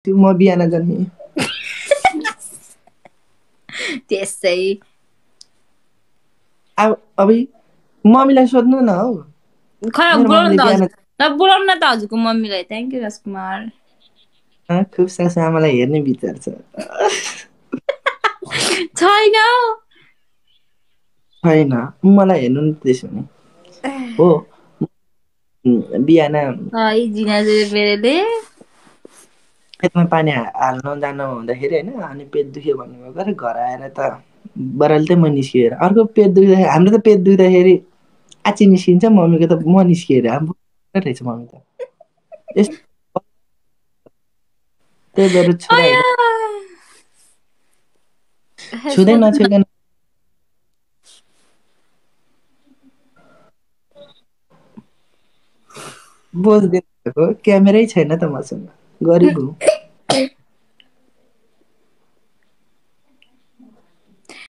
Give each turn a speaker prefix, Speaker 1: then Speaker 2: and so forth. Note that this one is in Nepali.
Speaker 1: त्यो म बिहान जन्मेँ।
Speaker 2: त्यसै
Speaker 1: अब मम्मीलाई सोध्नु न हौ।
Speaker 2: खै
Speaker 1: मेरो
Speaker 2: बोलाउनु
Speaker 1: मम्मीले
Speaker 2: त
Speaker 1: बिहान
Speaker 2: हजुर बोलाउनु न त हजुरको मम्मीलाई। Thank you Rajkumar.
Speaker 1: खुब सासु आमालाई हेर्ने विचार छ।
Speaker 2: छैन
Speaker 1: छैन मलाई हेर्नु नि त्यसो भने हो। बिहान
Speaker 2: है जिनाजु बेरेले
Speaker 1: खेतमा पानी हाल्न जानु हुँदाखेरि होइन अनि पेट दुख्यो भन्नुभएको अरे घर आएर त बरालतै म निस्किएर अर्को पेट दुख्दाखेरि हाम्रो त पेट दुख्दाखेरि आची निस्किन्छ मम्मीको त म निस्किएर रहेछ मम्मी त यस्तो त्यही भएर छोराहरू छुँदै
Speaker 2: सोध्नु न।
Speaker 1: नछुइकन बोझ दिनुभएको क्यामेरै छैन त मसँग गरिब हुँ।